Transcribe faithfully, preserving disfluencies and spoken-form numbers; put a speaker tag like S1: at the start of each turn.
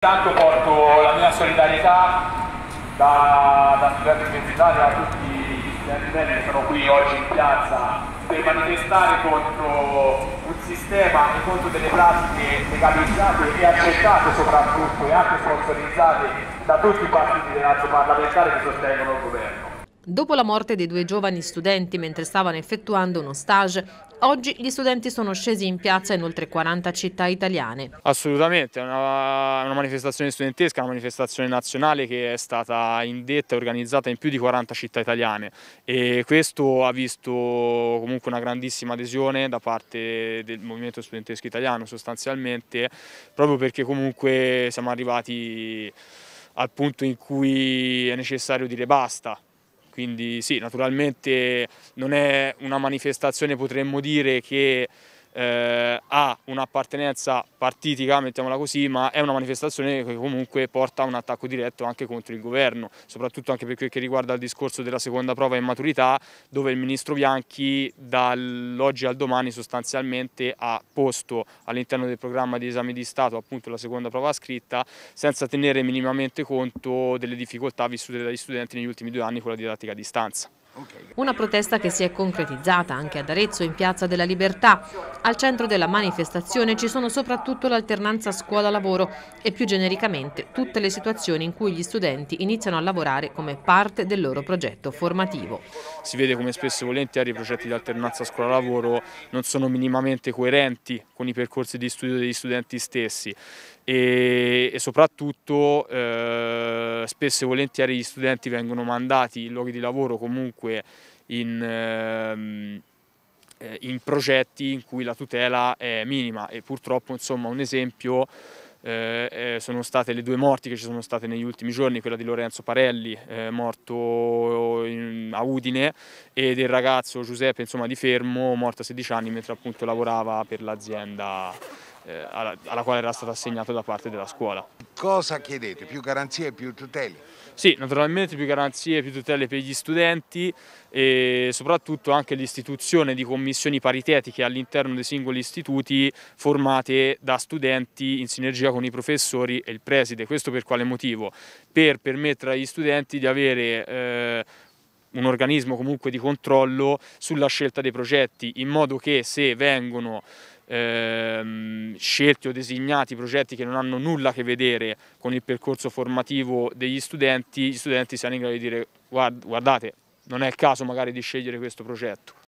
S1: Intanto porto la mia solidarietà da, da studente universitario a tutti gli studenti che sono qui oggi in piazza per manifestare contro un sistema e contro delle pratiche legalizzate e accettate soprattutto e anche sponsorizzate da tutti i partiti dell'arco parlamentare che sostengono il governo.
S2: Dopo la morte dei due giovani studenti mentre stavano effettuando uno stage, oggi gli studenti sono scesi in piazza in oltre quaranta città italiane.
S3: Assolutamente, è una, una manifestazione studentesca, una manifestazione nazionale che è stata indetta e organizzata in più di quaranta città italiane e questo ha visto comunque una grandissima adesione da parte del movimento studentesco italiano sostanzialmente, proprio perché comunque siamo arrivati al punto in cui è necessario dire basta. Quindi sì, naturalmente non è una manifestazione, potremmo dire, che eh, ha un'appartenenza partitica, mettiamola così, ma è una manifestazione che comunque porta a un attacco diretto anche contro il governo, soprattutto anche per quel che riguarda il discorso della seconda prova in maturità, dove il ministro Bianchi dall'oggi al domani sostanzialmente ha posto all'interno del programma di esame di Stato appunto la seconda prova scritta, senza tenere minimamente conto delle difficoltà vissute dagli studenti negli ultimi due anni con la didattica a distanza.
S2: Una protesta che si è concretizzata anche ad Arezzo in Piazza della Libertà. Al centro della manifestazione ci sono soprattutto l'alternanza scuola-lavoro e più genericamente tutte le situazioni in cui gli studenti iniziano a lavorare come parte del loro progetto formativo.
S3: Si vede come spesso e volentieri i progetti di alternanza scuola-lavoro non sono minimamente coerenti con i percorsi di studio degli studenti stessi e, e soprattutto eh, spesso e volentieri gli studenti vengono mandati in luoghi di lavoro comunque in, ehm, in progetti in cui la tutela è minima e purtroppo insomma un esempio eh, eh, sono state le due morti che ci sono state negli ultimi giorni, quella di Lorenzo Parelli eh, morto in, a Udine e del ragazzo Giuseppe insomma, di Fermo morto a sedici anni mentre appunto lavorava per l'azienda eh, alla, alla quale era stato assegnato da parte della scuola.
S4: Cosa chiedete? Più garanzie e più tutele?
S3: Sì, naturalmente più garanzie, più tutele per gli studenti e soprattutto anche l'istituzione di commissioni paritetiche all'interno dei singoli istituti formate da studenti in sinergia con i professori e il preside. Questo per quale motivo? Per permettere agli studenti di avere eh, un organismo comunque di controllo sulla scelta dei progetti, in modo che se vengono Ehm, scelti o designati progetti che non hanno nulla a che vedere con il percorso formativo degli studenti, gli studenti siano in grado di dire guardate, non è il caso magari di scegliere questo progetto.